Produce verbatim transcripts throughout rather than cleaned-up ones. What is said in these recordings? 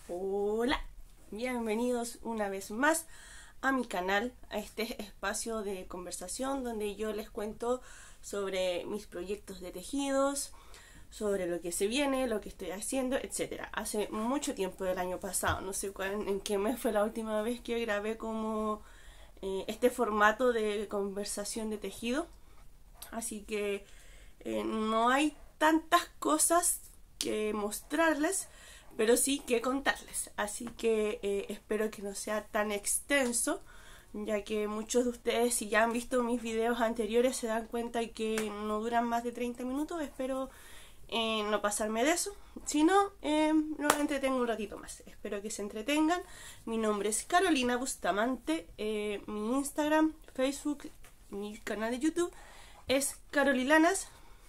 Hola, bienvenidos una vez más a mi canal, a este espacio de conversación donde yo les cuento sobre mis proyectos de tejidos, sobre lo que se viene, lo que estoy haciendo, etcétera. Hace mucho tiempo del año pasado, no sé cuál, en qué mes fue la última vez que grabé como eh, este formato de conversación de tejido, así que eh, no hay tantas cosas que mostrarles, pero sí que contarles, así que eh, espero que no sea tan extenso, ya que muchos de ustedes, si ya han visto mis videos anteriores, se dan cuenta que no duran más de treinta minutos. Espero eh, no pasarme de eso, si no, eh, los entretengo un ratito más. Espero que se entretengan. Mi nombre es Carolina Bustamante, eh, mi Instagram, Facebook, mi canal de YouTube es Carolilanas.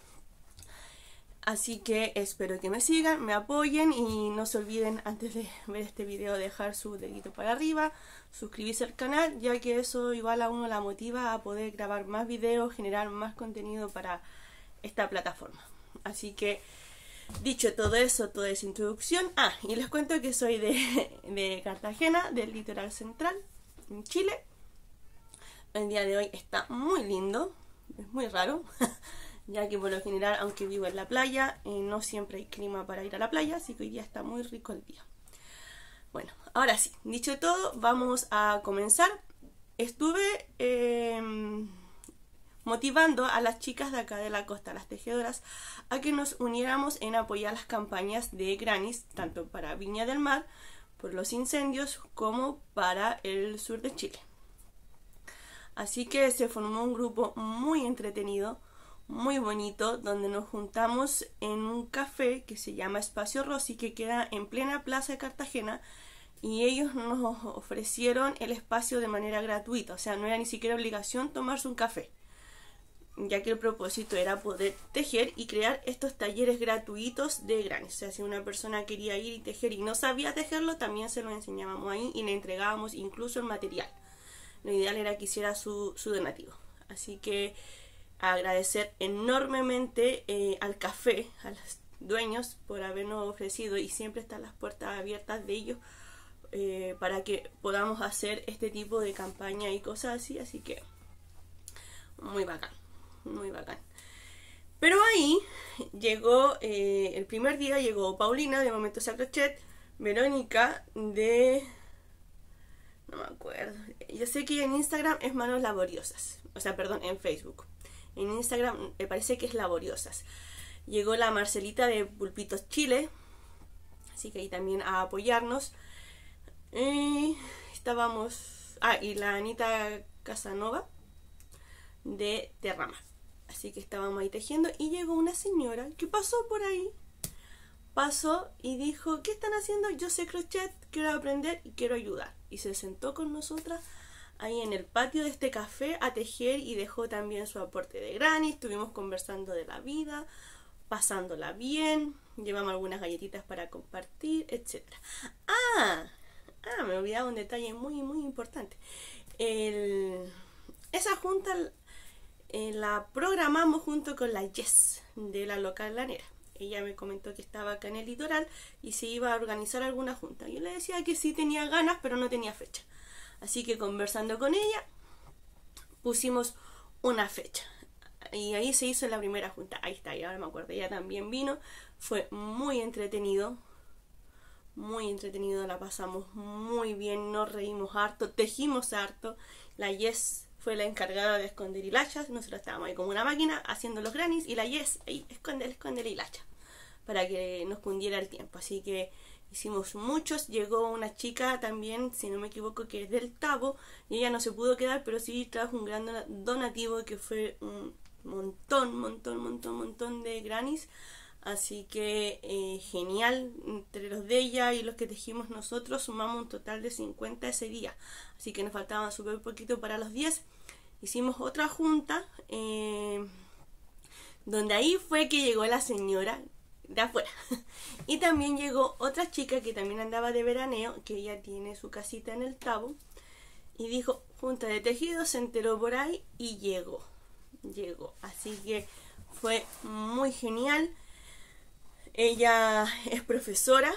Así que espero que me sigan, me apoyen y no se olviden antes de ver este video dejar su dedito para arriba, suscribirse al canal, ya que eso igual a uno la motiva a poder grabar más videos, generar más contenido para esta plataforma. Así que dicho todo eso, toda esa introducción, ah, y les cuento que soy de, de Cartagena, del litoral central, en Chile. El día de hoy está muy lindo, es muy raro. Ya que por lo general, aunque vivo en la playa, eh, no siempre hay clima para ir a la playa, así que hoy día está muy rico el día. Bueno, ahora sí, dicho todo, vamos a comenzar. Estuve eh, motivando a las chicas de acá de la costa, las tejedoras, a que nos uniéramos en apoyar las campañas de Granis, tanto para Viña del Mar, por los incendios, como para el sur de Chile. Así que se formó un grupo muy entretenido, muy bonito, donde nos juntamos en un café que se llama Espacio Rossi, que queda en plena plaza de Cartagena, y ellos nos ofrecieron el espacio de manera gratuita, o sea, no era ni siquiera obligación tomarse un café, ya que el propósito era poder tejer y crear estos talleres gratuitos de Granis. O sea, si una persona quería ir y tejer y no sabía tejerlo, también se lo enseñábamos ahí y le entregábamos incluso el material. Lo ideal era que hiciera su, su donativo. Así que agradecer enormemente eh, al café, a los dueños, por habernos ofrecido, y siempre están las puertas abiertas de ellos eh, para que podamos hacer este tipo de campaña y cosas así. Así que muy bacán, muy bacán. Pero ahí llegó, eh, el primer día llegó Paulina de Momentos a Crochet, Verónica de... no me acuerdo, yo sé que en Instagram es Manos Laboriosas, o sea, perdón, en Facebook. En Instagram me parece que es Laboriosas. Llegó la Marcelita de Pulpitos Chile, así que ahí también a apoyarnos. Y estábamos... Ah, y la Anita Casanova de Terrama. Así que estábamos ahí tejiendo y llegó una señora que pasó por ahí. Pasó y dijo, ¿qué están haciendo? Yo sé crochet, quiero aprender y quiero ayudar. Y se sentó con nosotras ahí en el patio de este café a tejer y dejó también su aporte de Granis. Estuvimos conversando de la vida, pasándola bien, llevamos algunas galletitas para compartir, etcétera. Ah, ah, me olvidaba un detalle muy muy importante. El, esa junta eh, la programamos junto con la Jess de la local lanera. Ella me comentó que estaba acá en el litoral y se iba a organizar alguna junta. Yo le decía que sí tenía ganas, pero no tenía fecha. Así que conversando con ella, pusimos una fecha. Y ahí se hizo la primera junta. Ahí está, y ahora me acuerdo. Ella también vino. Fue muy entretenido. Muy entretenido, la pasamos muy bien. Nos reímos harto, tejimos harto. La Yes fue la encargada de esconder hilachas. Nosotros estábamos ahí como una máquina haciendo los Granis. Y la Yes, ahí, esconde, esconde la hilacha, para que nos cundiera el tiempo. Así que hicimos muchos. Llegó una chica también, si no me equivoco, que es del Tabo, y ella no se pudo quedar, pero sí trajo un gran donativo que fue un montón, montón, montón, montón de Granis. Así que eh, genial. Entre los de ella y los que tejimos nosotros sumamos un total de cincuenta ese día, así que nos faltaba súper poquito para los diez. Hicimos otra junta eh, donde ahí fue que llegó la señora de afuera. Y también llegó otra chica que también andaba de veraneo, que ella tiene su casita en el Tabo, y dijo junta de tejidos, se enteró por ahí y llegó, llegó. Así que fue muy genial. Ella es profesora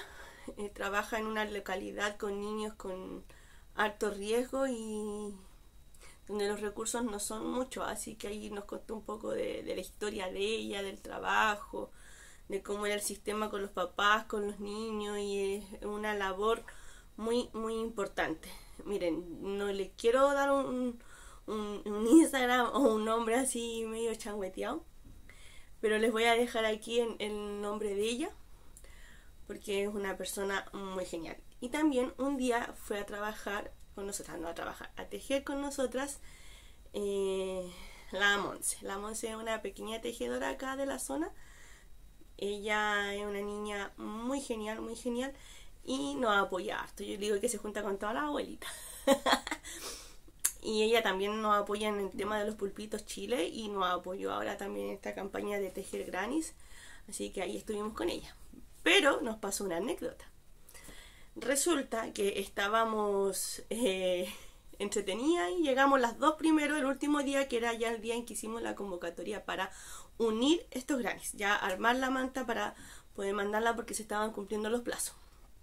eh, trabaja en una localidad con niños con alto riesgo y donde los recursos no son muchos, así que ahí nos contó un poco de, de la historia de ella, del trabajo, de cómo era el sistema con los papás, con los niños, y es una labor muy muy importante. Miren, no le quiero dar un, un, un Instagram o un nombre así medio changueteado, pero les voy a dejar aquí en, el nombre de ella, porque es una persona muy genial. Y también un día fue a trabajar con nosotras, no a trabajar, a tejer con nosotras, eh, la Monse. La Monse es una pequeña tejedora acá de la zona. Ella es una niña muy genial, muy genial, y nos apoya harto. Yo digo que se junta con todas las abuelitas. Y ella también nos apoya en el tema de los pulpitos Chile, y nos apoyó ahora también en esta campaña de tejer grannies, así que ahí estuvimos con ella. Pero nos pasó una anécdota. Resulta que estábamos eh, entretenidas y llegamos las dos primero, el último día, que era ya el día en que hicimos la convocatoria para unir estos grannies, ya armar la manta para poder mandarla, porque se estaban cumpliendo los plazos.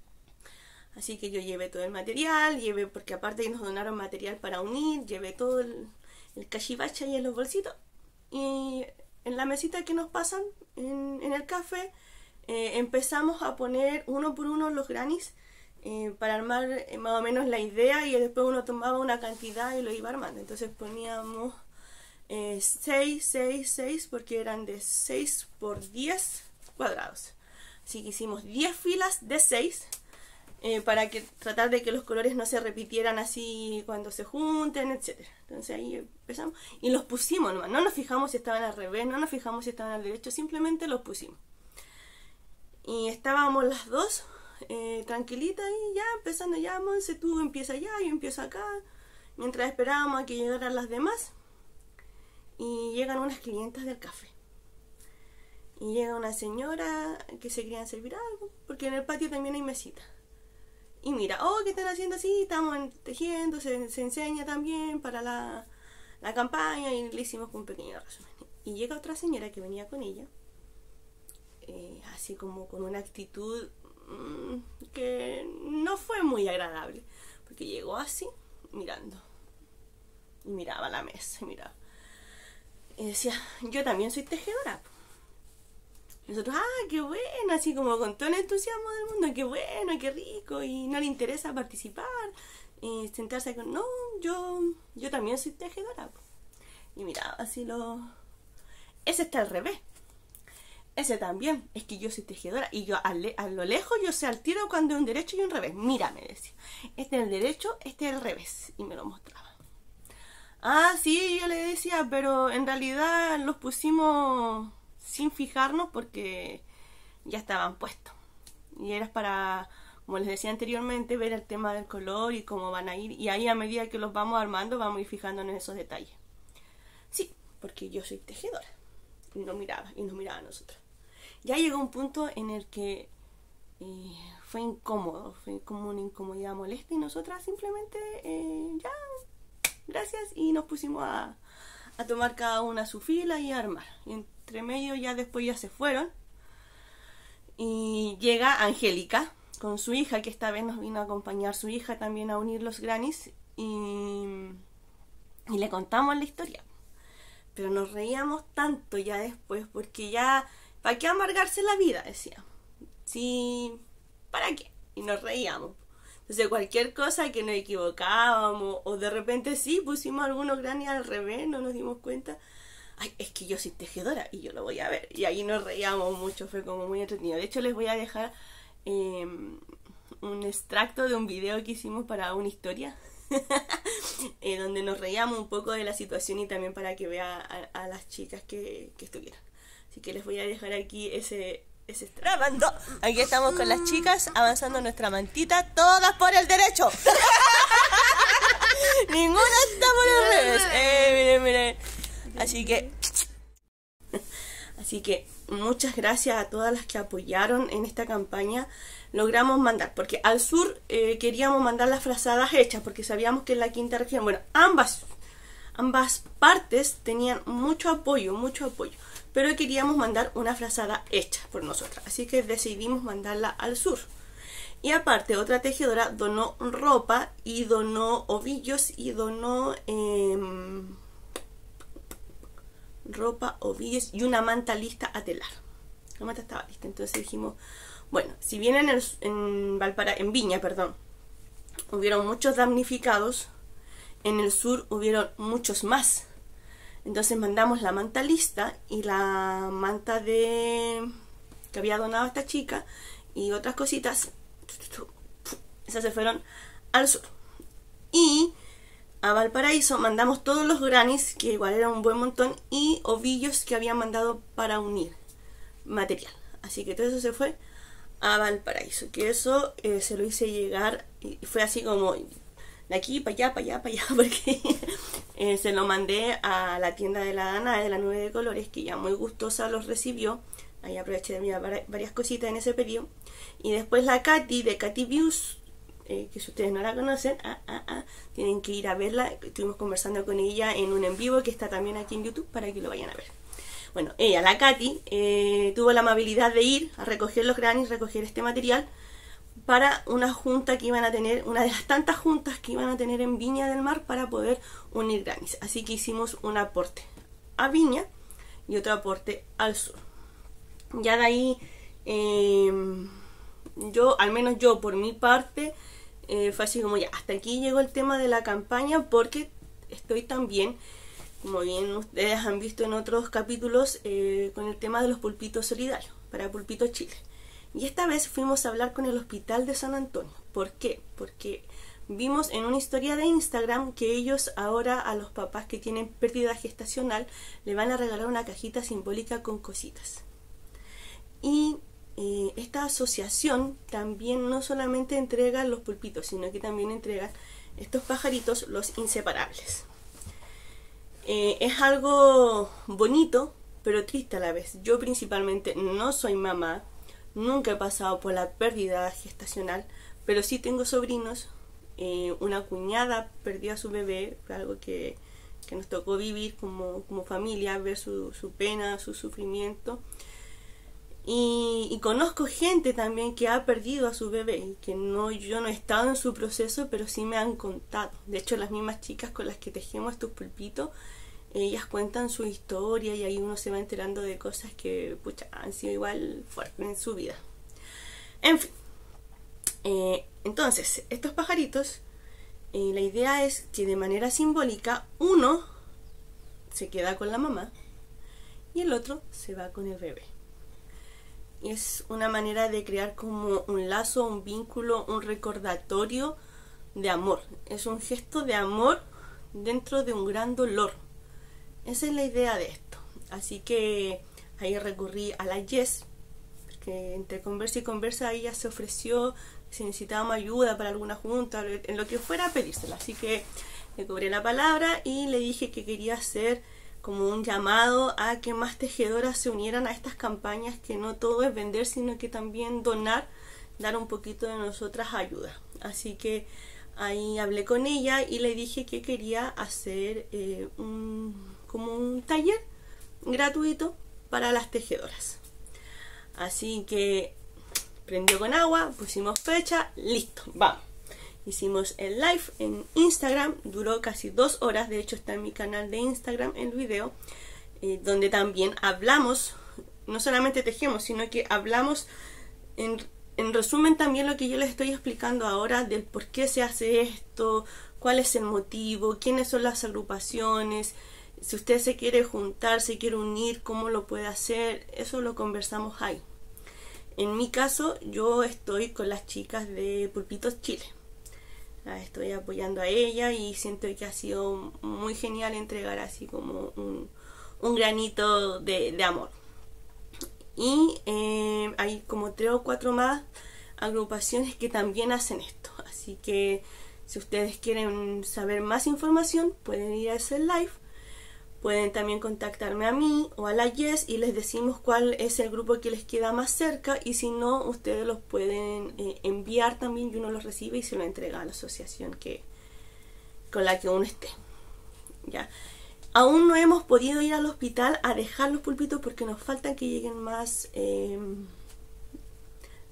Así que yo llevé todo el material, llevé, porque aparte nos donaron material para unir, llevé todo el, el cachivache ahí en los bolsitos, y en la mesita que nos pasan en, en el café eh, empezamos a poner uno por uno los grannies, eh, para armar eh, más o menos la idea, y después uno tomaba una cantidad y lo iba armando. Entonces poníamos eh, seis, seis, seis, porque eran de seis por diez cuadrados. Así que hicimos diez filas de seis, eh, para que tratar de que los colores no se repitieran así cuando se junten, etcétera. Entonces ahí empezamos y los pusimos nomás. No nos fijamos si estaban al revés, no nos fijamos si estaban al derecho, simplemente los pusimos. Y estábamos las dos eh, tranquilitas y ya empezando, ya Monse, tú empieza allá, yo empiezo acá, mientras esperábamos a que llegaran las demás. Y llegan unas clientas del café, y llega una señora que se querían servir algo, porque en el patio también hay mesitas. Y mira, oh, ¿qué están haciendo así? Estamos tejiendo, se, se enseña también para la, la campaña, y le hicimos un pequeño resumen. Y llega otra señora que venía con ella, eh, así como con una actitud mmm, que no fue muy agradable, porque llegó así, mirando, y miraba la mesa, y miraba. Y decía, yo también soy tejedora. Nosotros, ah, qué bueno, así como con todo el entusiasmo del mundo, qué bueno, qué rico, y no le interesa participar, y sentarse con, no, yo, yo también soy tejedora. Y miraba así lo... Ese está al revés. Ese también, es que yo soy tejedora, y yo a, le, a lo lejos yo sé al tiro cuando es un derecho y un revés. Mira, me decía, este es el derecho, este es el revés, y me lo mostraba. Ah, sí, yo le decía, pero en realidad los pusimos sin fijarnos porque ya estaban puestos. Y era para, como les decía anteriormente, ver el tema del color y cómo van a ir. Y ahí, a medida que los vamos armando, vamos a ir fijándonos en esos detalles. Sí, porque yo soy tejedora. Y nos miraba, y nos miraba a nosotros. Ya llegó un punto en el que eh, fue incómodo, fue como una incomodidad molesta, y nosotras simplemente eh, ya... gracias, y nos pusimos a, a tomar cada una su fila y a armar. Y entre medio ya después ya se fueron, y llega Angélica con su hija, que esta vez nos vino a acompañar su hija también a unir los grannies, y, y le contamos la historia. Pero nos reíamos tanto ya después, porque ya, ¿para qué amargarse la vida? Decía. Sí, ¿para qué? Y nos reíamos. Entonces cualquier cosa que nos equivocábamos, o de repente sí pusimos algunos grannies al revés, no nos dimos cuenta, ay, es que yo soy tejedora y yo lo voy a ver, y ahí nos reíamos mucho, fue como muy entretenido. De hecho, les voy a dejar eh, un extracto de un video que hicimos para una historia eh, donde nos reíamos un poco de la situación, y también para que vean a, a las chicas que, que estuvieron. Así que les voy a dejar aquí ese... grabando. Aquí estamos con las chicas avanzando nuestra mantita, todas por el derecho. Ninguna está por el revés. Eh, miren, miren. Así que Así que muchas gracias a todas las que apoyaron en esta campaña. Logramos mandar, porque al sur eh, queríamos mandar las frazadas hechas, porque sabíamos que en la quinta región, bueno, ambas ambas partes tenían mucho apoyo, mucho apoyo. Pero queríamos mandar una frazada hecha por nosotras, así que decidimos mandarla al sur. Y aparte, otra tejedora donó ropa y donó ovillos y donó eh, ropa, ovillos y una manta lista a telar. La manta estaba lista, entonces dijimos, bueno, si bien en, el, en, Valpara, en Viña, perdón, hubieron muchos damnificados, en el sur hubieron muchos más. Entonces mandamos la manta lista y la manta de que había donado esta chica y otras cositas, esas se fueron al sur. Y a Valparaíso mandamos todos los granis, que igual era un buen montón, y ovillos que habían mandado para unir material. Así que todo eso se fue a Valparaíso, que eso eh, se lo hice llegar y fue así como de aquí para allá, para allá, para allá, porque eh, se lo mandé a la tienda de la Dana de la Nube de Colores, que ya muy gustosa los recibió. Ahí aproveché de mirar varias cositas en ese periodo. Y después la Katy de Katy Views, eh, que si ustedes no la conocen, ah, ah, ah, tienen que ir a verla. Estuvimos conversando con ella en un en vivo que está también aquí en YouTube para que lo vayan a ver. Bueno, ella, la Katy, eh, tuvo la amabilidad de ir a recoger los granis, recoger este material para una junta que iban a tener, una de las tantas juntas que iban a tener en Viña del Mar para poder unir granis. Así que hicimos un aporte a Viña y otro aporte al sur. Ya de ahí, eh, yo, al menos yo por mi parte, eh, fue así como ya, hasta aquí llegó el tema de la campaña, porque estoy también, como bien ustedes han visto en otros capítulos, eh, con el tema de los pulpitos solidarios para Pulpito Chile. Y esta vez fuimos a hablar con el Hospital de San Antonio. ¿Por qué? Porque vimos en una historia de Instagram que ellos ahora a los papás que tienen pérdida gestacional le van a regalar una cajita simbólica con cositas. Y eh, esta asociación también no solamente entrega los pulpitos, sino que también entrega estos pajaritos, los inseparables. Eh, es algo bonito, pero triste a la vez. Yo principalmente no soy mamá, nunca he pasado por la pérdida gestacional, pero sí tengo sobrinos. Eh, una cuñada perdió a su bebé, fue algo que, que nos tocó vivir como, como familia, ver su, su pena, su sufrimiento. Y, y conozco gente también que ha perdido a su bebé y que no, yo no he estado en su proceso, pero sí me han contado. De hecho, las mismas chicas con las que tejemos estos pulpitos, ellas cuentan su historia y ahí uno se va enterando de cosas que pucha, han sido igual fuertes en su vida. En fin, eh, entonces estos pajaritos, eh, la idea es que de manera simbólica uno se queda con la mamá y el otro se va con el bebé. Y es una manera de crear como un lazo, un vínculo, un recordatorio de amor. Es un gesto de amor dentro de un gran dolor. Esa es la idea de esto. Así que ahí recurrí a la Jess, porque entre conversa y conversa ella se ofreció si necesitábamos ayuda para alguna junta, en lo que fuera, a pedírsela. Así que le cobré la palabra y le dije que quería hacer como un llamado a que más tejedoras se unieran a estas campañas, que no todo es vender, sino que también donar, dar un poquito de nosotras ayuda. Así que ahí hablé con ella y le dije que quería hacer eh, un, como un taller gratuito para las tejedoras. Así que prendió con agua, pusimos fecha, listo, vamos. Hicimos el live en Instagram, duró casi dos horas, de hecho está en mi canal de Instagram el video, eh, donde también hablamos, no solamente tejemos, sino que hablamos en, en resumen también lo que yo les estoy explicando ahora, del por qué se hace esto, cuál es el motivo, quiénes son las agrupaciones, si usted se quiere juntar, se quiere unir, cómo lo puede hacer, eso lo conversamos ahí. En mi caso, yo estoy con las chicas de Pulpitos Chile. La estoy apoyando a ella y siento que ha sido muy genial entregar así como un, un granito de, de amor. Y eh, hay como tres o cuatro más agrupaciones que también hacen esto. Así que si ustedes quieren saber más información, pueden ir a ese live. Pueden también contactarme a mí o a la Jess y les decimos cuál es el grupo que les queda más cerca, y si no, ustedes los pueden eh, enviar también y uno los recibe y se lo entrega a la asociación que, con la que uno esté. ¿Ya? Aún no hemos podido ir al hospital a dejar los pulpitos porque nos faltan que lleguen más eh,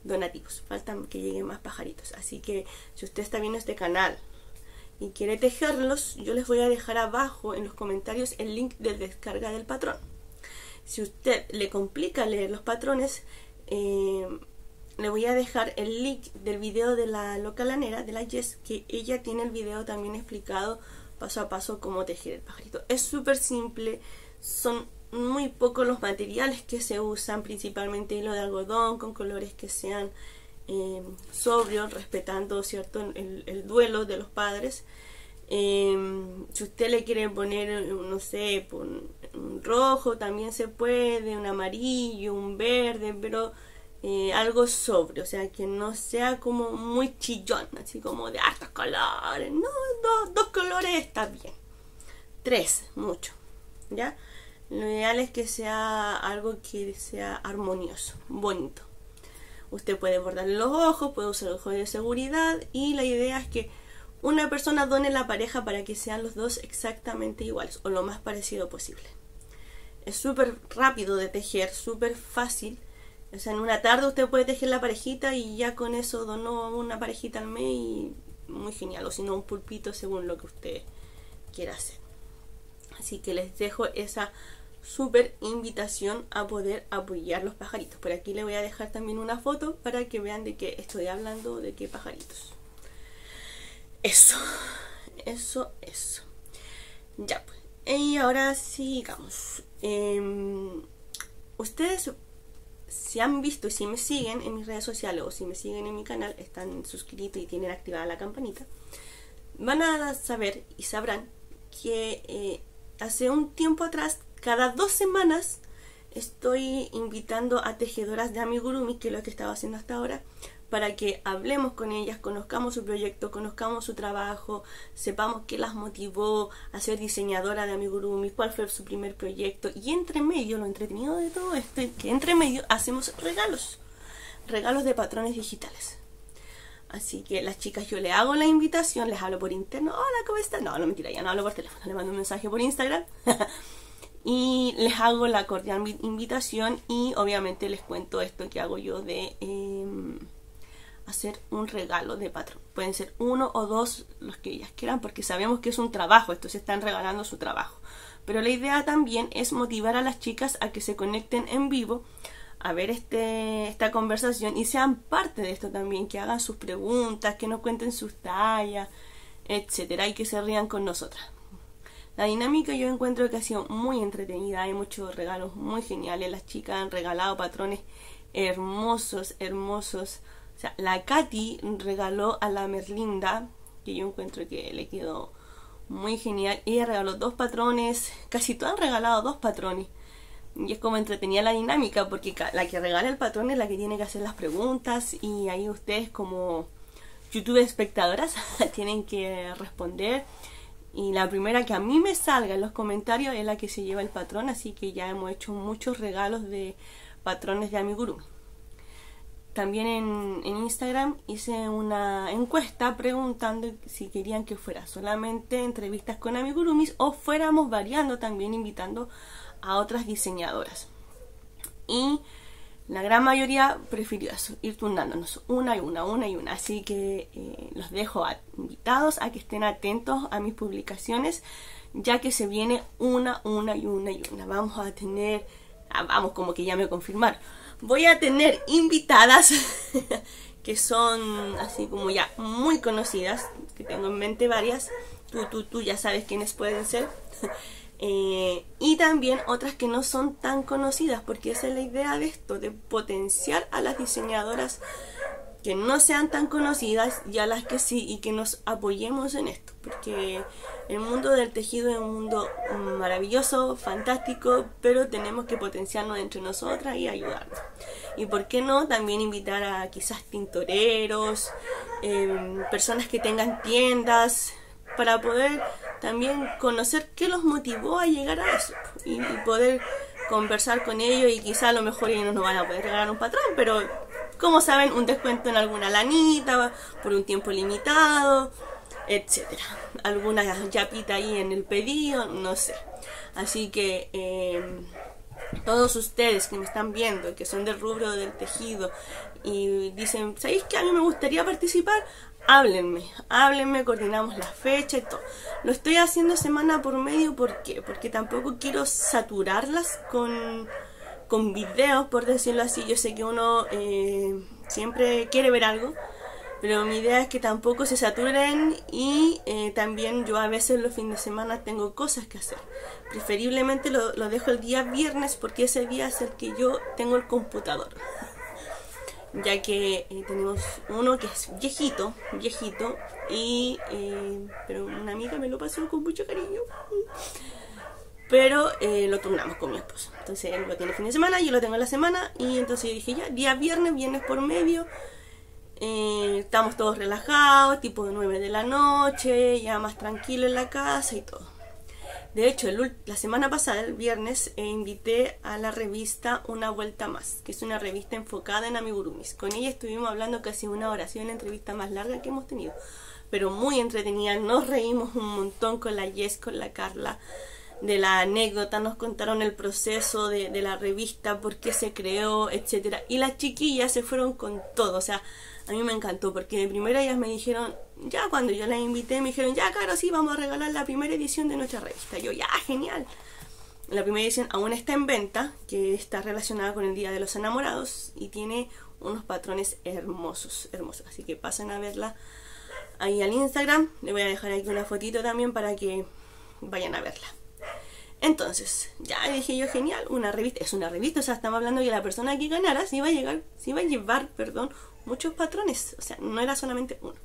donativos, faltan que lleguen más pajaritos. Así que si usted está viendo este canal y quiere tejerlos, yo les voy a dejar abajo en los comentarios el link de descarga del patrón. Si usted le complica leer los patrones, eh, le voy a dejar el link del video de la loca lanera, de la Jess, que ella tiene el video también explicado paso a paso cómo tejer el pajarito. Es súper simple, son muy pocos los materiales que se usan, principalmente hilo de algodón con colores que sean eh, sobrios, respetando, ¿cierto?, el, el duelo de los padres. Eh, si usted le quiere poner, no sé, un rojo también se puede, un amarillo, un verde, pero eh, algo sobrio, o sea, que no sea como muy chillón, así como de hartos colores. No, dos, dos colores está bien, tres, mucho, ¿ya? Lo ideal es que sea algo que sea armonioso, bonito. Usted puede bordarle los ojos, puede usar ojos de seguridad, y la idea es que una persona done la pareja para que sean los dos exactamente iguales o lo más parecido posible. Es súper rápido de tejer, súper fácil. O sea, en una tarde usted puede tejer la parejita y ya con eso donó una parejita al mes y muy genial. O si no, un pulpito según lo que usted quiera hacer. Así que les dejo esa súper invitación a poder apoyar los pajaritos. Por aquí le voy a dejar también una foto para que vean de qué estoy hablando, de qué pajaritos. Eso, eso, eso. Ya pues. Y ahora sigamos. Eh, ustedes, si han visto y si me siguen en mis redes sociales o si me siguen en mi canal, están suscritos y tienen activada la campanita, van a saber y sabrán que eh, hace un tiempo atrás, cada dos semanas, estoy invitando a tejedoras de amigurumi, que es lo que estaba haciendo hasta ahora, para que hablemos con ellas, conozcamos su proyecto, conozcamos su trabajo, sepamos qué las motivó a ser diseñadora de amigurumi, cuál fue su primer proyecto, y entre medio, lo entretenido de todo esto es que entre medio hacemos regalos, regalos de patrones digitales. Así que las chicas, yo le hago la invitación, les hablo por interno, hola, ¿cómo están? No, no, mentira, ya no hablo por teléfono, le mando un mensaje por Instagram y les hago la cordial invitación, y obviamente les cuento esto que hago yo de eh, hacer un regalo de patrón. Pueden ser uno o dos los que ellas quieran, porque sabemos que es un trabajo, esto se están regalando su trabajo. Pero la idea también es motivar a las chicas a que se conecten en vivo a ver este, esta conversación y sean parte de esto también, que hagan sus preguntas, que nos cuenten sus tallas, etcétera, y que se rían con nosotras. La dinámica yo encuentro que ha sido muy entretenida, hay muchos regalos muy geniales, las chicas han regalado patrones hermosos, hermosos. O sea, la Katy regaló a la Merlinda, que yo encuentro que le quedó muy genial. Ella regaló dos patrones, casi todas han regalado dos patrones. Y es como entretenida la dinámica, porque la que regala el patrón es la que tiene que hacer las preguntas, y ahí ustedes como YouTube espectadoras tienen que responder. Y la primera que a mí me salga en los comentarios es la que se lleva el patrón, así que ya hemos hecho muchos regalos de patrones de amigurumi. También en, en Instagram hice una encuesta preguntando si querían que fuera solamente entrevistas con amigurumis o fuéramos variando, también invitando a otras diseñadoras. Y la gran mayoría prefirió eso, ir turnándonos una y una, una y una. Así que eh, los dejo a, invitados a que estén atentos a mis publicaciones, ya que se viene una, una y una y una. Vamos a tener, ah, vamos, como que ya me confirmaron. Voy a tener invitadas que son así como ya muy conocidas, que tengo en mente varias. Tú, tú, tú ya sabes quiénes pueden ser. Eh, y también otras que no son tan conocidas, porque esa es la idea de esto, de potenciar a las diseñadoras que no sean tan conocidas y a las que sí, y que nos apoyemos en esto, porque el mundo del tejido es un mundo maravilloso, fantástico, pero tenemos que potenciarnos entre nosotras y ayudarnos. Y por qué no también invitar a quizás tintoreros, eh, personas que tengan tiendas, para poder también conocer qué los motivó a llegar a eso, y, y poder conversar con ellos, y quizá a lo mejor ellos no nos van a poder regalar un patrón, pero como saben, un descuento en alguna lanita por un tiempo limitado, etcétera. Alguna yapita ahí en el pedido, no sé. Así que eh, todos ustedes que me están viendo, que son del rubro del tejido y dicen, ¿sabéis que a mí me gustaría participar? Háblenme, háblenme, coordinamos la fecha y todo. Lo estoy haciendo semana por medio, ¿por qué? Porque tampoco quiero saturarlas con, con videos, por decirlo así. Yo sé que uno eh, siempre quiere ver algo, pero mi idea es que tampoco se saturen y eh, también yo a veces los fines de semana tengo cosas que hacer. Preferiblemente lo, lo dejo el día viernes porque ese día es el que yo tengo el computador. Ya que eh, tenemos uno que es viejito, viejito, y eh, pero una amiga me lo pasó con mucho cariño. Pero eh, lo turnamos con mi esposo. Entonces él lo tiene el fin de semana, yo lo tengo en la semana, y entonces dije ya, día viernes, viernes por medio. Eh, estamos todos relajados, tipo de nueve de la noche, ya más tranquilo en la casa y todo. De hecho, el, la semana pasada, el viernes, eh, invité a la revista Una Vuelta Más, que es una revista enfocada en amigurumis. Con ella estuvimos hablando casi una hora, ha sido la entrevista más larga que hemos tenido, pero muy entretenida. Nos reímos un montón con la Jess, con la Carla, de la anécdota, nos contaron el proceso de, de la revista, por qué se creó, etcétera. Y las chiquillas se fueron con todo, o sea, a mí me encantó, porque de primera ellas me dijeron, ya cuando yo las invité, me dijeron, ya claro, sí, vamos a regalar la primera edición de nuestra revista. Yo, ya, genial. La primera edición aún está en venta, que está relacionada con el Día de los Enamorados, y tiene unos patrones hermosos, hermosos. Así que pasen a verla ahí al Instagram. Le voy a dejar aquí una fotito también para que vayan a verla. Entonces, ya dije yo, genial, una revista, es una revista, o sea, estamos hablando que la persona que ganara se iba a llegar, se iba a llevar, perdón, muchos patrones, o sea, no era solamente uno.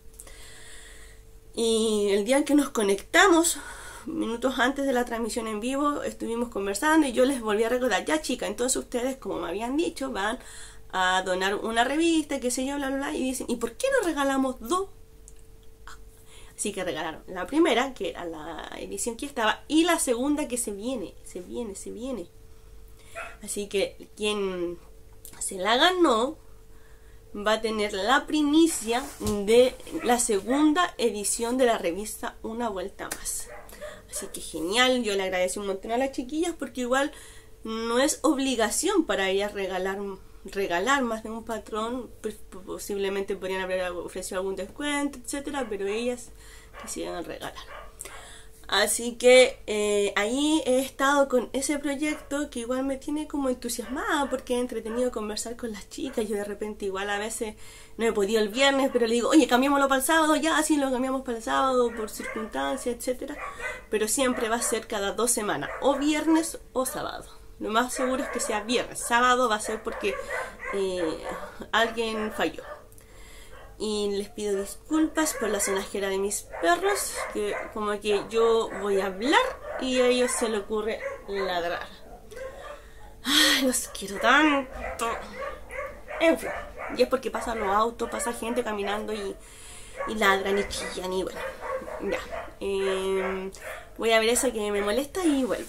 Y el día en que nos conectamos, minutos antes de la transmisión en vivo, estuvimos conversando y yo les volví a recordar, ya chica, entonces ustedes, como me habían dicho, van a donar una revista, qué sé yo, bla, bla, bla, y dicen, ¿y por qué no regalamos dos? Así que regalaron la primera, que era la edición que estaba, y la segunda que se viene, se viene, se viene. Así que quien se la ganó va a tener la primicia de la segunda edición de la revista Una Vuelta Más. Así que genial, yo le agradecí un montón a las chiquillas porque igual no es obligación para ellas regalar regalar más de un patrón, pues, posiblemente podrían haber ofrecido algún descuento, etcétera, pero ellas quisieron regalar. Así que eh, ahí he estado con ese proyecto que igual me tiene como entusiasmada porque he entretenido conversar con las chicas. Yo de repente igual a veces no he podido el viernes, pero le digo, oye, cambiémoslo para el sábado, ya así lo cambiamos para el sábado por circunstancias, etcétera. Pero siempre va a ser cada dos semanas, o viernes o sábado. Lo más seguro es que sea viernes. Sábado va a ser porque eh, alguien falló. Y les pido disculpas por la sonajera de mis perros, que como que yo voy a hablar y a ellos se le ocurre ladrar. Ay, los quiero tanto. En fin, y es porque pasan los autos, pasa gente caminando y, y ladran y chillan y bueno, ya. Eh, voy a ver eso que me molesta y vuelvo.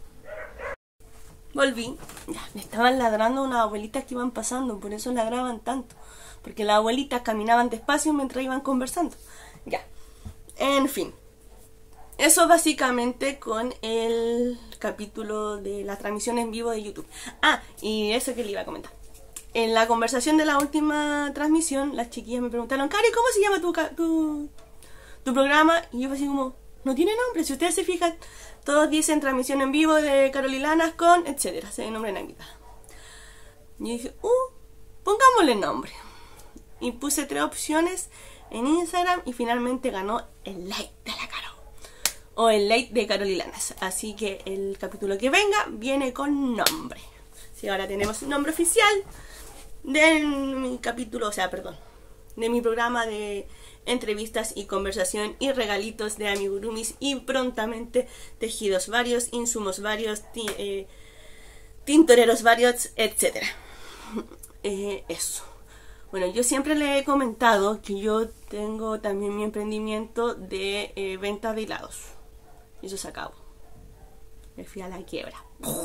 Volví, ya, me estaban ladrando unas abuelitas que iban pasando, por eso ladraban tanto, porque las abuelitas caminaban despacio mientras iban conversando. Ya, en fin, eso básicamente con el capítulo de la transmisión en vivo de YouTube. Ah, y eso que le iba a comentar. En la conversación de la última transmisión, las chiquillas me preguntaron, Cari, ¿cómo se llama tu, tu, tu programa? Y yo así como, no tiene nombre, si ustedes se fijan, todos dicen transmisión en vivo de Carolilanas con, etcétera, se nombran invitada. Y yo dije, uh, pongámosle nombre. Y puse tres opciones en Instagram y finalmente ganó el like de la Caro. O el like de Carolilanas. Así que el capítulo que venga viene con nombre. Sí, ahora tenemos un nombre oficial de mi capítulo, o sea, perdón, de mi programa de entrevistas y conversación y regalitos de amigurumis y prontamente tejidos varios, insumos varios, eh, tintoreros varios, etcétera. Eh, eso. Bueno, yo siempre le he comentado que yo tengo también mi emprendimiento de eh, venta de hilados. Y eso se acabó. Me fui a la quiebra.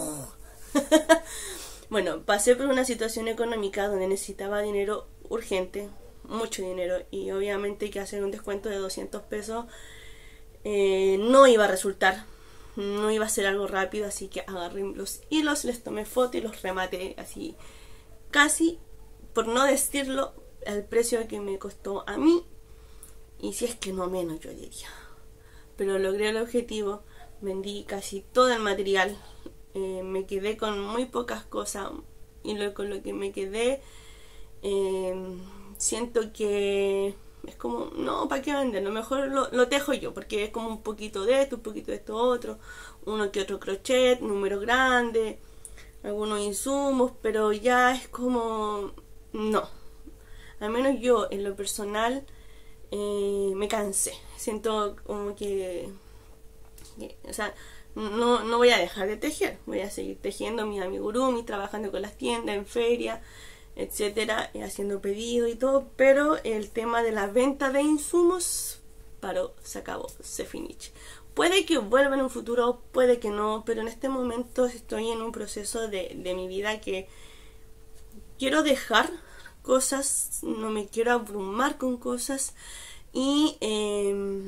Bueno, pasé por una situación económica donde necesitaba dinero urgente, mucho dinero, y obviamente que hacer un descuento de doscientos pesos eh, no iba a resultar, no iba a ser algo rápido, así que agarré los hilos, les tomé foto y los rematé así, casi, por no decirlo, al precio que me costó a mí, y si es que no menos, yo diría. Pero logré el objetivo, vendí casi todo el material, eh, me quedé con muy pocas cosas, y lo, con lo que me quedé, eh, siento que es como, no, ¿para qué venderlo? Mejor lo, lo tejo yo, porque es como un poquito de esto, un poquito de esto otro, uno que otro crochet, número grande, algunos insumos, pero ya es como, no. Al menos yo, en lo personal, eh, me cansé. Siento como que, que o sea, no, no voy a dejar de tejer, voy a seguir tejiendo mis amigurumi, trabajando con las tiendas, en feria, etcétera, haciendo pedidos y todo, pero el tema de la venta de insumos paró, se acabó, se finish. Puede que vuelva en un futuro, puede que no, pero en este momento estoy en un proceso de, de mi vida que quiero dejar cosas, no me quiero abrumar con cosas, y eh,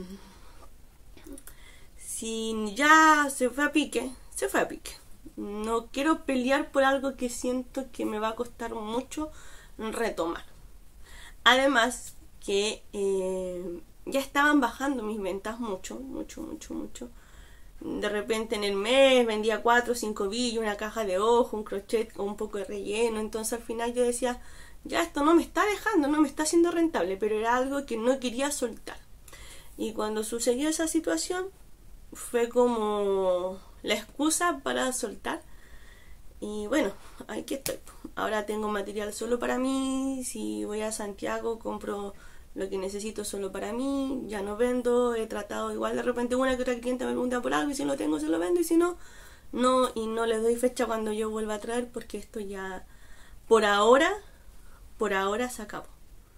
si ya se fue a pique, se fue a pique. No quiero pelear por algo que siento que me va a costar mucho retomar. Además que eh, ya estaban bajando mis ventas mucho, mucho, mucho, mucho. De repente en el mes vendía cuatro o cinco billos, una caja de ojo, un crochet con un poco de relleno. Entonces al final yo decía, ya esto no me está dejando, no me está haciendo rentable, pero era algo que no quería soltar. Y cuando sucedió esa situación, fue como la excusa para soltar. Y bueno, aquí estoy. Ahora tengo material solo para mí. Si voy a Santiago compro lo que necesito solo para mí. Ya no vendo. He tratado igual de repente una que otra cliente me pregunta por algo, y si lo tengo se lo vendo, y si no, no. Y no les doy fecha cuando yo vuelva a traer, porque esto ya por ahora, por ahora se acabó.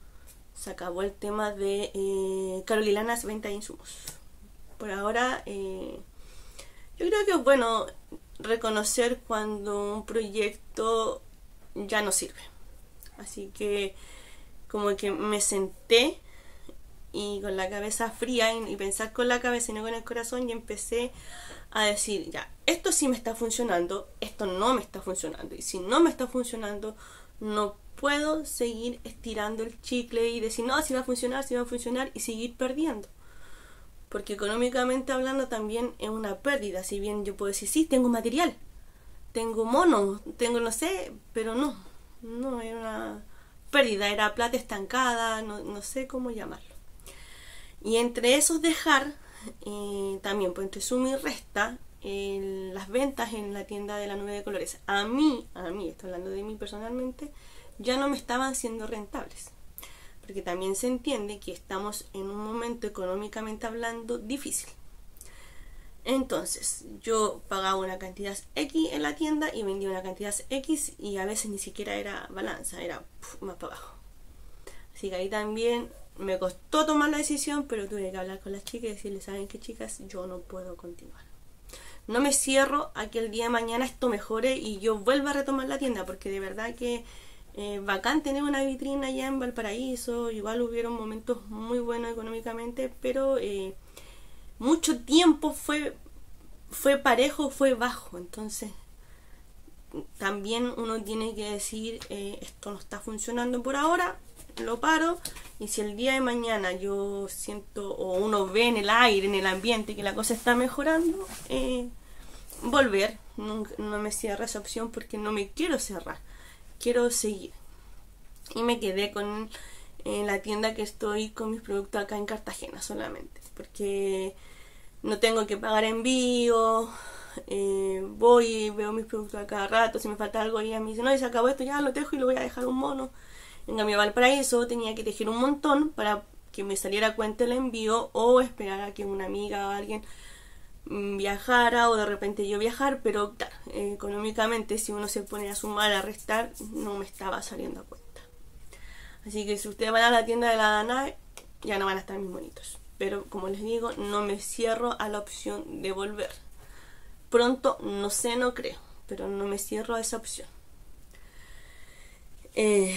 Se acabó el tema de eh, Carolinas venta de insumos. Por ahora eh, yo creo que es bueno reconocer cuando un proyecto ya no sirve. Así que como que me senté y con la cabeza fría, y, y pensar con la cabeza y no con el corazón, y empecé a decir, ya, esto sí me está funcionando, esto no me está funcionando, y si no me está funcionando, no puedo seguir estirando el chicle y decir, no, si va a funcionar, si va a funcionar, y seguir perdiendo. Porque económicamente hablando también es una pérdida. Si bien yo puedo decir, sí, tengo material, tengo mono, tengo no sé, pero no, no, era una pérdida, era plata estancada, no, no sé cómo llamarlo. Y entre esos dejar, eh, también, pues entre suma y resta, eh, las ventas en la tienda de la Nube de Colores, a mí, a mí, estoy hablando de mí personalmente, ya no me estaban siendo rentables. Porque también se entiende que estamos en un momento económicamente hablando difícil. Entonces yo pagaba una cantidad X en la tienda y vendía una cantidad X, y a veces ni siquiera era balanza, era puf, más para abajo. Así que ahí también me costó tomar la decisión, pero tuve que hablar con las chicas y decirles, ¿saben qué, chicas? Yo no puedo continuar. No me cierro a que el día de mañana esto mejore y yo vuelva a retomar la tienda, porque de verdad que Eh, bacán tener una vitrina allá en Valparaíso. Igual hubieron momentos muy buenos económicamente, pero eh, mucho tiempo fue fue parejo, fue bajo. Entonces también uno tiene que decir, eh, esto no está funcionando por ahora, lo paro. Y si el día de mañana yo siento, o uno ve en el aire, en el ambiente, que la cosa está mejorando, eh, volver. No, no me cierra esa opción, porque no me quiero cerrar, quiero seguir. Y me quedé con eh, la tienda que estoy con mis productos acá en Cartagena solamente, porque no tengo que pagar envío. eh, voy y veo mis productos a cada rato. Si me falta algo, ella me dice, no, y se acabó esto, ya lo dejo y lo voy a dejar un mono. En cambio, a Valparaíso tenía que tejer un montón para que me saliera a cuenta el envío, o esperar a que una amiga o alguien viajara, o de repente yo viajar, pero claro, eh, económicamente si uno se pone a sumar, a restar, no me estaba saliendo a cuenta. Así que si ustedes van a la tienda de la Danae, ya no van a estar mis bonitos. Pero como les digo, no me cierro a la opción de volver. Pronto, no sé, no creo, pero no me cierro a esa opción. Eh,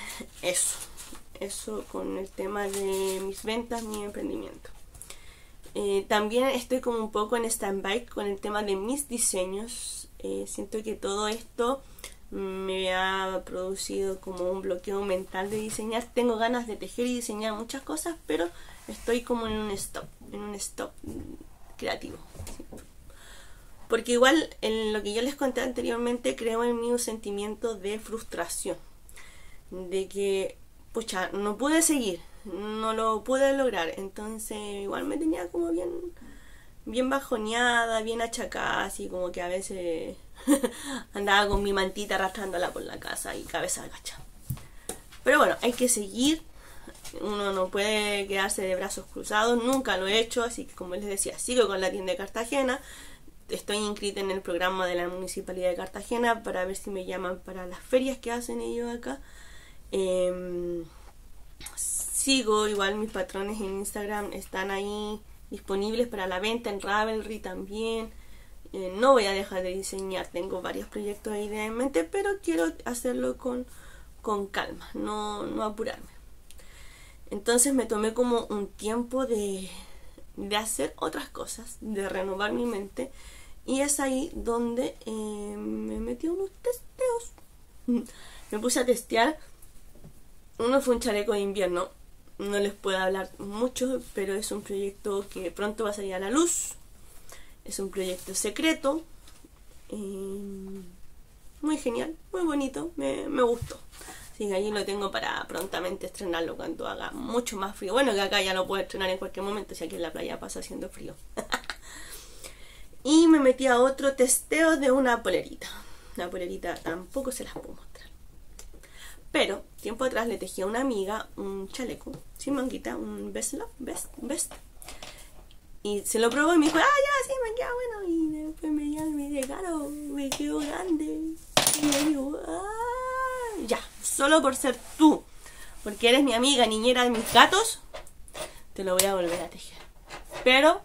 eso, eso con el tema de mis ventas, mi emprendimiento. Eh, también estoy como un poco en stand-by con el tema de mis diseños. Eh, siento que todo esto me ha producido como un bloqueo mental de diseñar. Tengo ganas de tejer y diseñar muchas cosas, pero estoy como en un stop, en un stop creativo. Porque igual, en lo que yo les conté anteriormente, creo en mí un sentimiento de frustración. De que, pucha, no pude seguir, no lo pude lograr. Entonces, igual me tenía como bien, bien bajoneada, bien achacada, así como que a veces andaba con mi mantita arrastrándola por la casa y cabeza agachada. Pero bueno, hay que seguir. Uno no puede quedarse de brazos cruzados, nunca lo he hecho, así que como les decía, sigo con la tienda de Cartagena. Estoy inscrita en el programa de la Municipalidad de Cartagena para ver si me llaman para las ferias que hacen ellos acá. Eh, sigo igual mis patrones en Instagram, están ahí disponibles para la venta, en Ravelry también. Eh, no voy a dejar de diseñar, tengo varios proyectos ahí en mente, pero quiero hacerlo con, con calma, no, no apurarme. Entonces me tomé como un tiempo de, de hacer otras cosas, de renovar mi mente, y es ahí donde eh, me metí unos testeos. Me puse a testear. Uno fue un chaleco de invierno, no les puedo hablar mucho, pero es un proyecto que pronto va a salir a la luz. Es un proyecto secreto, eh, muy genial, muy bonito, me, me gustó. Así que ahí lo tengo para prontamente estrenarlo cuando haga mucho más frío. Bueno, que acá ya lo puedo estrenar en cualquier momento, si aquí en la playa pasa haciendo frío. Y me metí a otro testeo de una polerita. La polerita tampoco se las puedo mostrar. Pero, tiempo atrás le tejí a una amiga un chaleco sin manguita, un Best Love, Best, Best. Y se lo probó y me dijo, ah, ya, sí, me queda bueno. Y después me llama y me dice, claro, me quedó grande. Y le digo, ah, ya, solo por ser tú, porque eres mi amiga, niñera de mis gatos, te lo voy a volver a tejer. Pero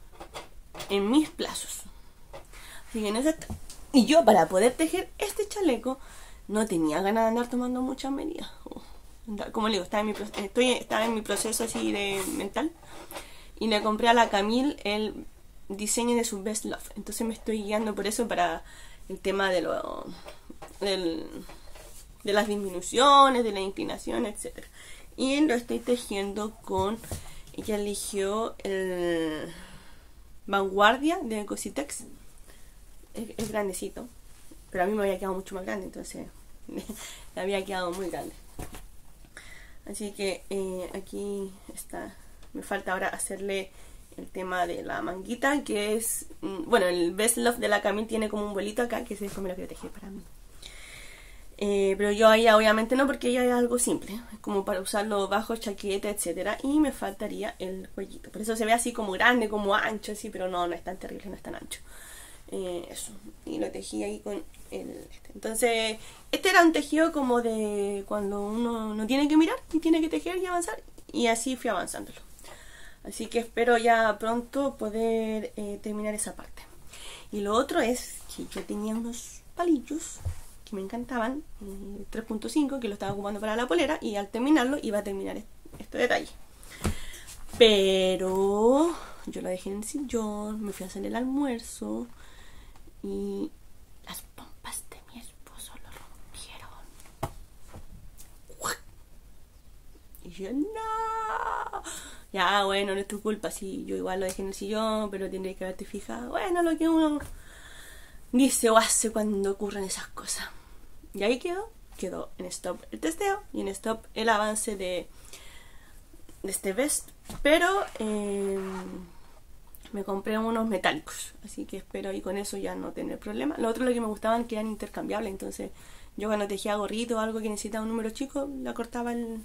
en mis plazos. Así que en ese... Y yo, para poder tejer este chaleco, no tenía ganas de andar tomando muchas medidas. Como le digo, estaba en mi, estoy, estaba en mi proceso así de mental. Y le compré a la Camille el diseño de su Best Love. Entonces me estoy guiando por eso para el tema de lo del, de las disminuciones, de la inclinación, etcétera. Y lo estoy tejiendo con... Ella eligió el Vanguardia de Cositex. Es, es grandecito, pero a mí me había quedado mucho más grande, entonces me había quedado muy grande. Así que eh, aquí está. Me falta ahora hacerle el tema de la manguita, que es... Bueno, el Best Love de la Camille tiene como un vuelito acá, que ese me lo quiero tejer para mí. Eh, pero yo ahí obviamente no, porque ella es algo simple. Es como para usarlo bajo chaqueta, etcétera. Y me faltaría el cuellito. Por eso se ve así como grande, como ancho, así, pero no, no es tan terrible, no es tan ancho. Eh, eso. Y lo tejí ahí con el... Este. Entonces, este era un tejido como de cuando uno no tiene que mirar y tiene que tejer y avanzar. Y así fui avanzándolo. Así que espero ya pronto poder eh, terminar esa parte. Y lo otro es que yo tenía unos palillos que me encantaban, eh, tres punto cinco, que lo estaba ocupando para la polera, y al terminarlo iba a terminar este detalle. Pero yo lo dejé en el sillón, me fui a hacer el almuerzo y las pompas de mi esposo lo rompieron. Y yo, no... Ya, bueno, no es tu culpa, sí, yo igual lo dejé en el sillón, pero tendría que haberte fijado. Bueno, lo que uno dice o hace cuando ocurren esas cosas. Y ahí quedó, quedó en stop el testeo y en stop el avance de, de este vest. Pero eh, me compré unos metálicos, así que espero ahí con eso ya no tener problema. Lo otro, lo que me gustaban, que eran intercambiables, entonces yo cuando tejía gorrito o algo que necesitaba un número chico, la cortaba el...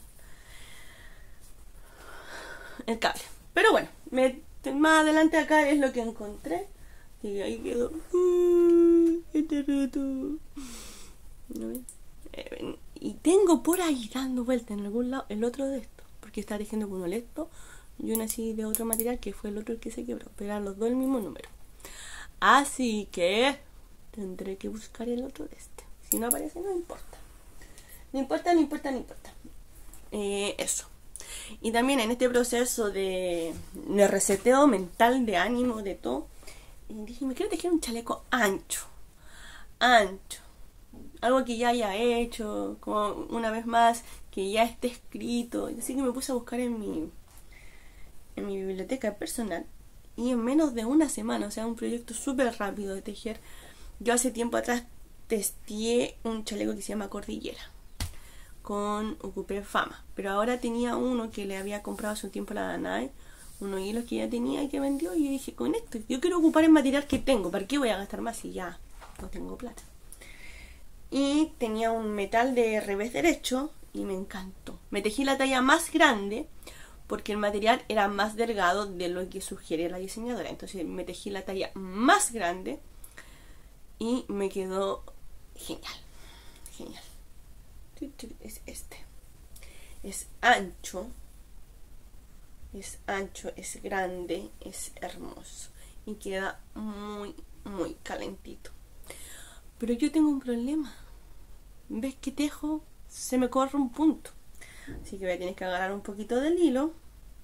el cable. Pero bueno, me, más adelante acá es lo que encontré y ahí quedó. Uh, este roto. ¿No? Eh, y tengo por ahí dando vuelta en algún lado el otro de esto, porque está tejiendo con uno esto y uno así de otro material, que fue el otro el que se quebró, pero eran los dos el mismo número. Así que tendré que buscar el otro de este. Si no aparece, no importa. No importa, no importa, no importa. Eh, eso. Y también en este proceso de, de reseteo mental, de ánimo, de todo, dije, me quiero tejer un chaleco ancho, ancho, algo que ya haya hecho, como una vez más, que ya esté escrito. Así que me puse a buscar en mi, en mi biblioteca personal, y en menos de una semana, o sea, un proyecto súper rápido de tejer. Yo hace tiempo atrás testé un chaleco que se llama Cordillera, con Ocupé Fama, pero ahora tenía uno que le había comprado hace un tiempo a la Danae, unos hilos que ya tenía y que vendió, y yo dije, con esto, yo quiero ocupar el material que tengo, ¿para qué voy a gastar más si ya no tengo plata? Y tenía un metal de revés derecho y me encantó. Me tejí la talla más grande porque el material era más delgado de lo que sugiere la diseñadora, entonces me tejí la talla más grande y me quedó genial, genial. Es este, es ancho, es ancho, es grande, es hermoso y queda muy, muy calentito. Pero yo tengo un problema. ¿Ves que tejo? Se me corre un punto. Así que voy a tener que agarrar un poquito del hilo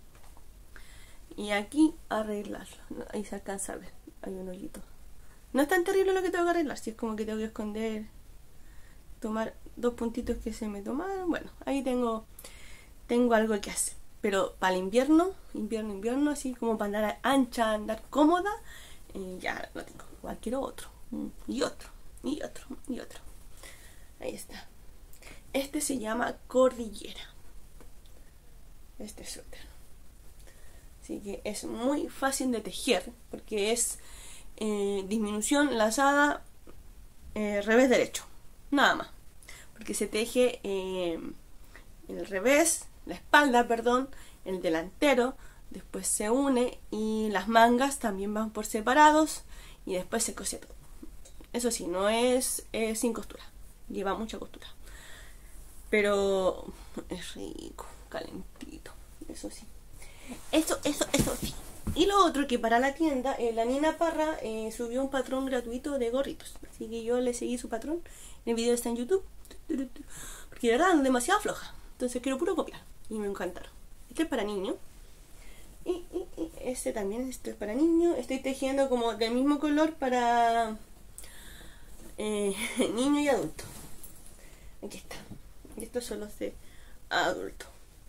y aquí arreglarlo. Ahí se alcanza a ver, hay un hoyito. No es tan terrible lo que tengo que arreglar, si es como que tengo que esconder, tomar dos puntitos que se me tomaron. Bueno, ahí tengo tengo algo que hacer. Pero para el invierno, invierno, invierno, así como para andar ancha, andar cómoda, eh, ya lo tengo. Igual quiero otro, y otro, y otro, y otro. Ahí está. Este se llama Cordillera, este suéter. Así que es muy fácil de tejer, porque es eh, disminución, lazada, eh, revés derecho, nada más. Porque se teje eh, el revés, la espalda, perdón, el delantero, después se une y las mangas también van por separados y después se cose todo. Eso sí, no es eh, sin costura, lleva mucha costura, pero es rico, calentito, eso sí. Eso, eso, eso sí. Y lo otro, que para la tienda, eh, la Nina Parra eh, subió un patrón gratuito de gorritos, así que yo le seguí su patrón. El video está en YouTube, porque de verdad es demasiado floja, entonces quiero puro copiar y me encantaron. Este es para niños y, y, y este también, este es para niños. Estoy tejiendo como del mismo color para eh, niño y adulto. Aquí está, y estos son los de adulto.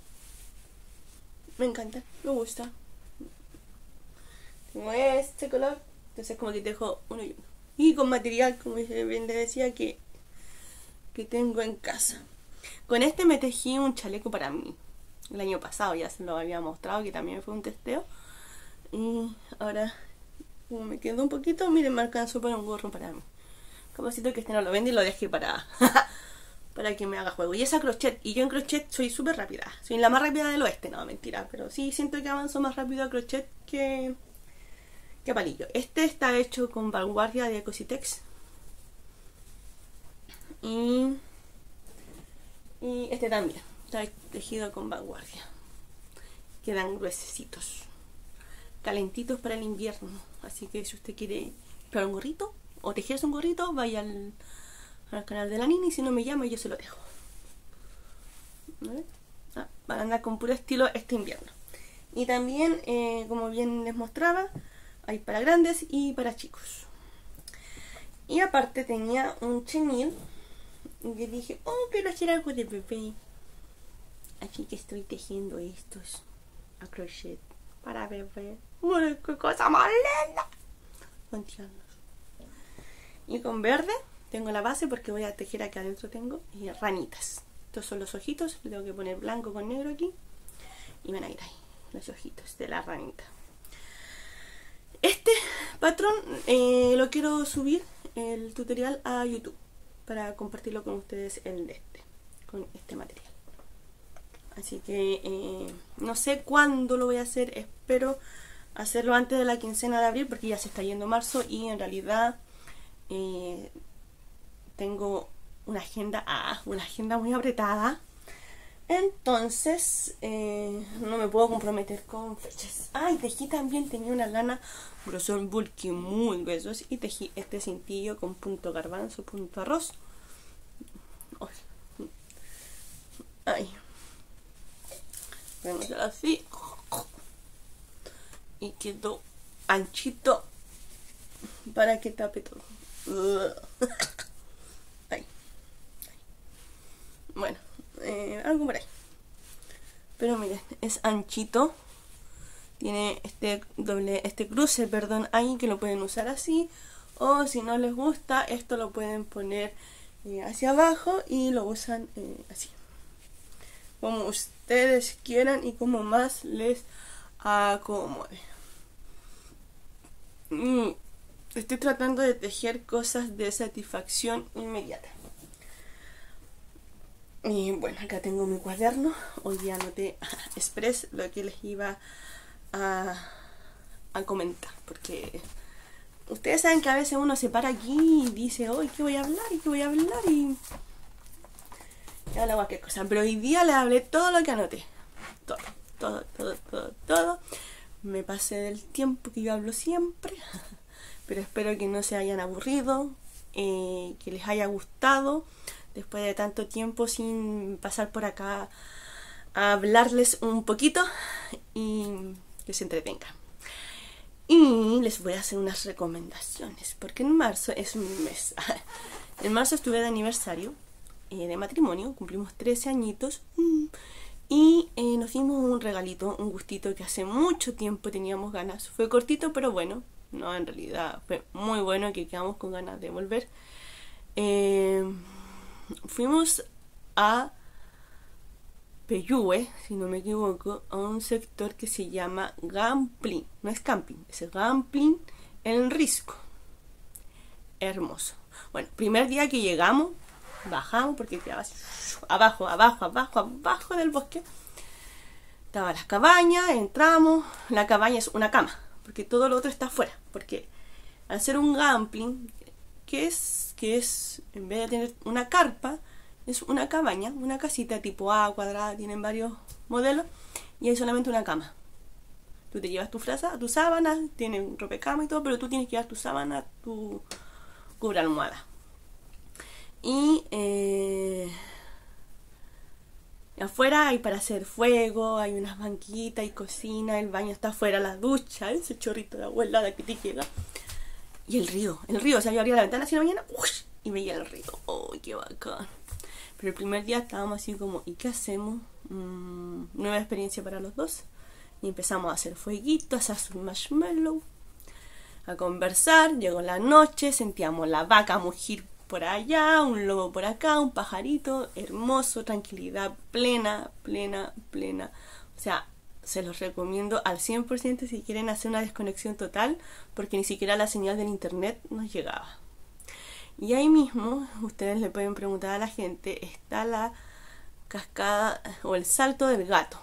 Me encanta, me gusta. Tengo este color, entonces como que tejo uno y uno. Y con material, como bien les decía, que, que tengo en casa. Con este me tejí un chaleco para mí. El año pasado ya se lo había mostrado, que también fue un testeo. Y ahora, como me quedó un poquito, miren, me alcanzó para un gorro para mí. Capacito que este no lo vende y lo dejé para... para que me haga juego. Y es a crochet, y yo en crochet soy súper rápida, soy la más rápida del oeste, no, mentira, pero sí siento que avanzo más rápido a crochet que, que a palillo. Este está hecho con Vanguardia de Cositex y, y este también está tejido con Vanguardia, quedan gruesecitos, calentitos para el invierno. Así que si usted quiere para un gorrito o tejerse un gorrito, vaya al al canal de la Nina, y si no me llama yo se lo dejo. Ah, van a andar con puro estilo este invierno. Y también, eh, como bien les mostraba, hay para grandes y para chicos. Y aparte tenía un chenil y dije, oh, quiero hacer algo de bebé, así que estoy tejiendo estos a crochet para bebé. ¡Uy, qué cosa más linda! Con tiernos. Y con verde tengo la base, porque voy a tejer acá adentro. Tengo y ranitas. Estos son los ojitos. Le tengo que poner blanco con negro aquí. Y van a ir ahí los ojitos de la ranita. Este patrón eh, lo quiero subir el tutorial a YouTube para compartirlo con ustedes el de este, con este material. Así que eh, no sé cuándo lo voy a hacer. Espero hacerlo antes de la quincena de abril, porque ya se está yendo marzo y en realidad eh, tengo una agenda, ah, una agenda muy apretada. Entonces eh, no me puedo comprometer con fechas. Ah, y tejí también, tenía una lana grosor bulky muy gruesos, y tejí este cintillo con punto garbanzo, punto arroz. Ay. Podemos hacer así. Y quedó anchito para que tape todo. Ahí. Bueno, eh, algo por ahí. Pero miren, es anchito. Tiene este doble, este cruce, perdón, ahí que lo pueden usar así. O si no les gusta, esto lo pueden poner eh, hacia abajo y lo usan eh, así. Como ustedes quieran y como más les acomode. Mm, estoy tratando de tejer cosas de satisfacción inmediata. Y bueno, acá tengo mi cuaderno. Hoy ya anoté express lo que les iba a, a comentar. Porque ustedes saben que a veces uno se para aquí y dice, hoy ¿qué voy a hablar? ¿Y qué voy a hablar? Y ya habla cualquier cosa. Pero hoy día les hablé todo lo que anoté. Todo, todo, todo, todo, todo. Me pasé del tiempo que yo hablo siempre. Pero espero que no se hayan aburrido. Eh, que les haya gustado. Después de tanto tiempo sin pasar por acá a hablarles un poquito. Y que se entretengan. Y les voy a hacer unas recomendaciones. Porque en marzo es mi mes. En marzo estuve de aniversario. Eh, de matrimonio. Cumplimos trece añitos. Y eh, nos dimos un regalito, un gustito que hace mucho tiempo teníamos ganas. Fue cortito, pero bueno. No, en realidad fue muy bueno, que quedamos con ganas de volver. Eh, fuimos a Peyúgue, si no me equivoco, a un sector que se llama Gamplin. No es camping, es Gamplin en Risco. Hermoso. Bueno, primer día que llegamos, bajamos porque quedaba así, abajo, abajo, abajo, abajo del bosque. Estaban las cabañas, entramos. La cabaña es una cama, porque todo lo otro está afuera. Porque al ser un glamping, que es, que es, en vez de tener una carpa, es una cabaña, una casita tipo A cuadrada, tienen varios modelos, y hay solamente una cama. Tú te llevas tu frasa, tu sábana, tiene un ropecama y todo, pero tú tienes que llevar tu sábana, tu cubre almohada. Y eh, afuera hay para hacer fuego, hay unas banquitas, hay cocina, el baño está afuera, la ducha, ese chorrito de agua helada que te llega. Y el río, el río, o sea, yo abría la ventana así en la mañana, ¡ush! Y veía el río. ¡Oh, qué bacán! Pero el primer día estábamos así como, ¿y qué hacemos? Mm, nueva experiencia para los dos. Y empezamos a hacer fueguitos, a hacer marshmallow, a conversar. Llegó la noche, sentíamos la vaca mugir por allá, un lobo por acá, un pajarito, hermoso, tranquilidad plena, plena, plena. O sea, se los recomiendo al cien por ciento si quieren hacer una desconexión total, porque ni siquiera la señal del internet nos llegaba. Y ahí mismo, ustedes le pueden preguntar a la gente, está la cascada o el salto del gato.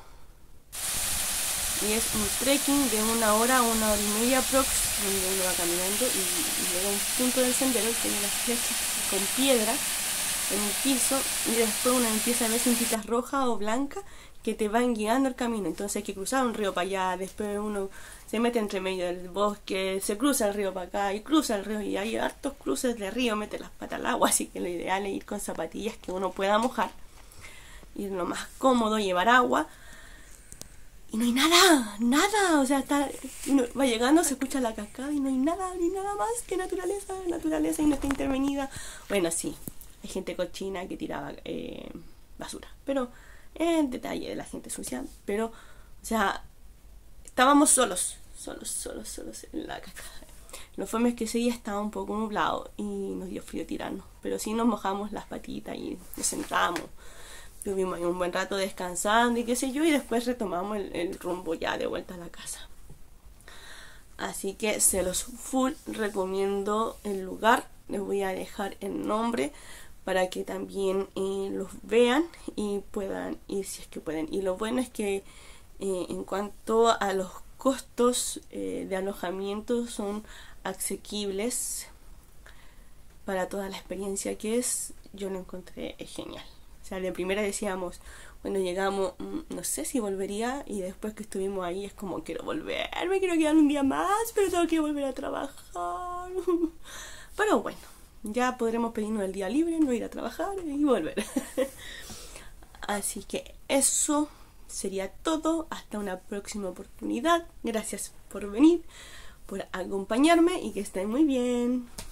Y es un trekking de una hora a una hora y media prox, donde uno va caminando y, y llega a un punto del sendero y tiene las flechas con piedra en el piso, y después uno empieza a ver cintitas rojas o blancas que te van guiando el camino. Entonces hay que cruzar un río para allá, después uno se mete entre medio del bosque, se cruza el río para acá y cruza el río, y hay hartos cruces de río, mete las patas al agua, así que lo ideal es ir con zapatillas que uno pueda mojar, ir lo más cómodo, llevar agua. Y no hay nada, nada, o sea, está, uno va llegando, se escucha la cascada y no hay nada, ni nada más que naturaleza, naturaleza y no está intervenida. Bueno, sí, hay gente cochina que tiraba eh, basura, pero en detalle de la gente sucia, pero, o sea, estábamos solos, solos, solos, solos en la cascada. Lo fue es que ese día estaba un poco nublado y nos dio frío tirarnos, pero sí nos mojamos las patitas y nos sentamos. Tuvimos ahí un buen rato descansando y qué sé yo, y después retomamos el, el rumbo ya de vuelta a la casa. Así que se los full recomiendo el lugar. Les voy a dejar el nombre para que también eh, los vean y puedan ir si es que pueden. Y lo bueno es que eh, en cuanto a los costos eh, de alojamiento son asequibles para toda la experiencia que es. Yo lo encontré genial. O sea, de primera decíamos, bueno, llegamos, no sé si volvería, y después que estuvimos ahí es como, quiero volver, me quiero quedar un día más, pero tengo que volver a trabajar. Pero bueno, ya podremos pedirnos el día libre, no ir a trabajar y volver. Así que eso sería todo. Hasta una próxima oportunidad. Gracias por venir, por acompañarme y que estén muy bien.